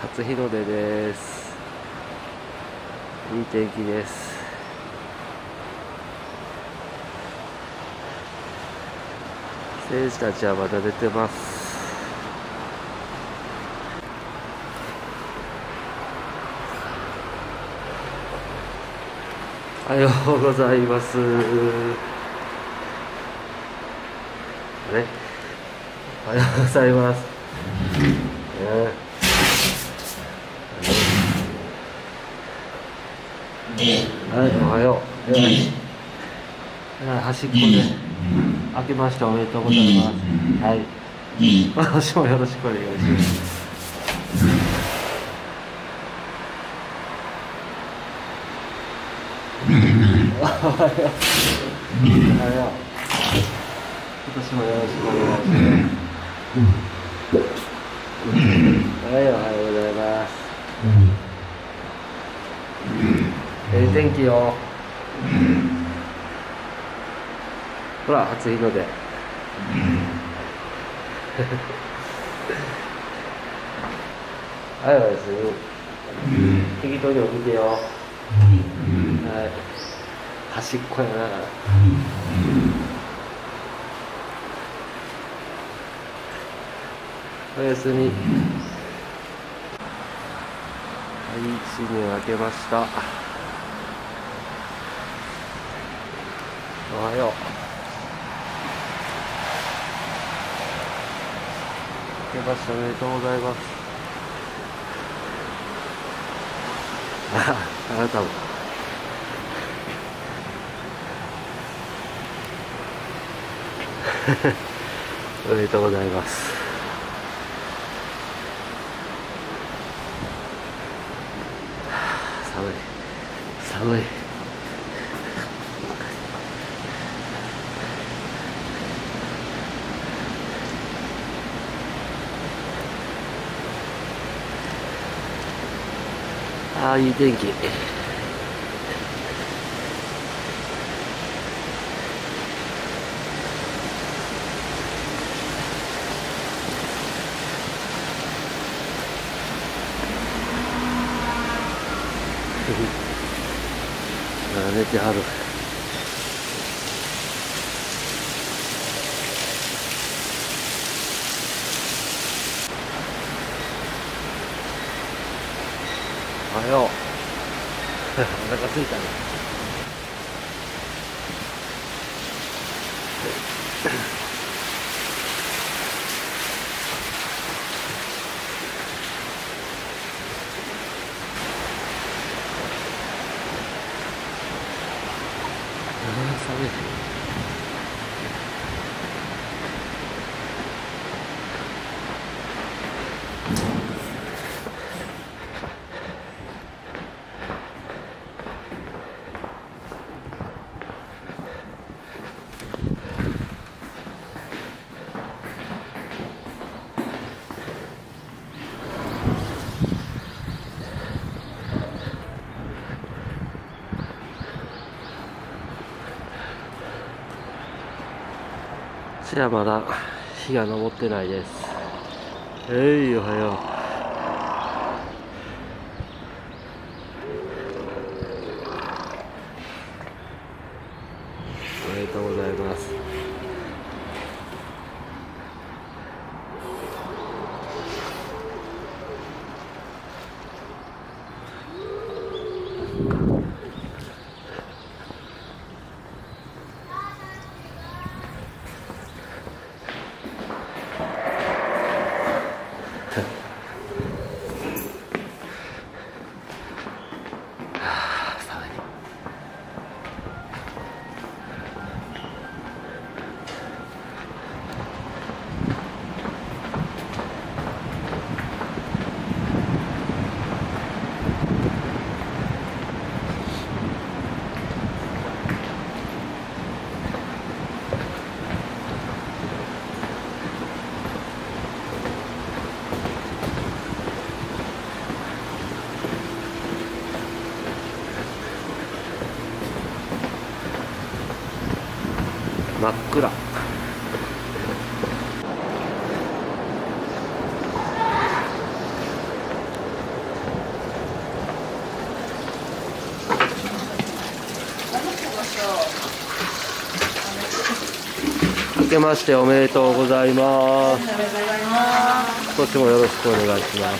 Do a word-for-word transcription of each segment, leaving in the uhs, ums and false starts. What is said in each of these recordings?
初日の出です。いい天気です。選手たちはまだ出てます。おはようございます。あれ、おはようございます。ね、はい、おはよう。はい、端っこで明けましておめでとうございます。はい、私もよろしくお願いします。おはよう。おはよう。今年もよろしくお願いします。はい、おはようございます。ええ天気よ。ほら、初日の出。はい、おやすみ。適当に起きてよ。はい。端っこやな。おやすみ。はい、新年明けました。おはよう。明けましておめでとうございます。あ、あなたも。おめでとうございます。寒い。寒い。ああ、いい天気。あ、寝てはる。おはよう。お腹すいたね。ああ、寒い。じゃあまだ日が昇ってないです。えい、おはよう。おめでとうございます。真っ暗。 けましておめでとうございます。今年もよろしくお願いします。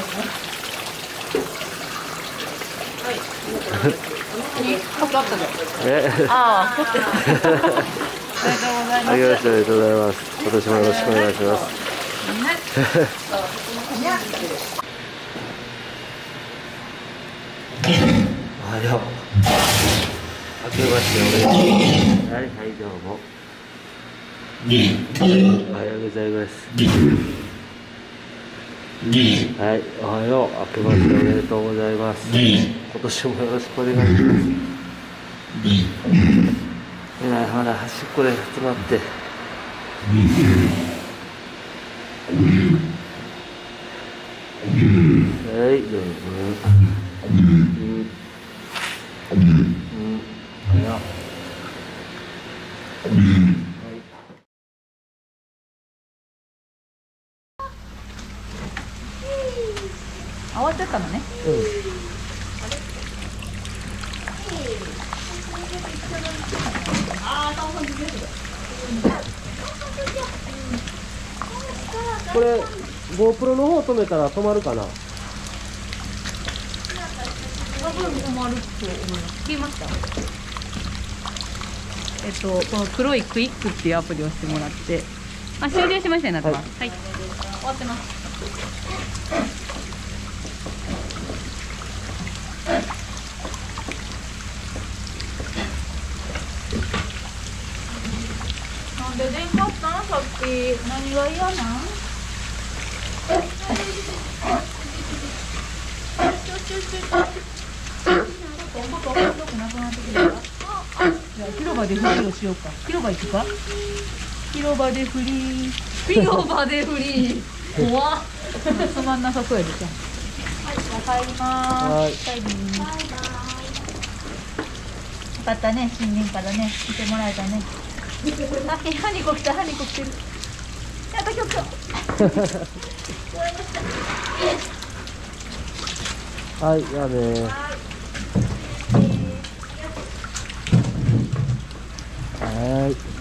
え、 ああ、取ってる。 ありがとうございます。今年もよろしくお願いします。おはよう。明けましておめでとう。はい、はい、どうも。おはようございます。はい、おはよう。明けましておめでとうございます。今年もよろしくお願いします。えらい、ほら、端っこで集まって。はい、どうも。うん。うん。おはよう。 慌てたのね。うん。 これ GoPro の方止めたら止まるかな。 多分止まると思います。消えました。えっとこの黒いクイックっていうアプリをしてもらって、あ、終了しましたね。なってます。はい。はい、終わってます。なんで電話したのさっき。何が嫌なん？広場でフリーをしようか。広場行くか。広場でフリー。広場でフリー。怖っ。つまんなさそうやでしょ。はい、じゃあ帰ります。帰ります。バイバイ。よかったね、新年からね、見てもらえたね。あ、ハニコ来た、ハニコ来てる。やった、今日今日。 はい、やね。はい。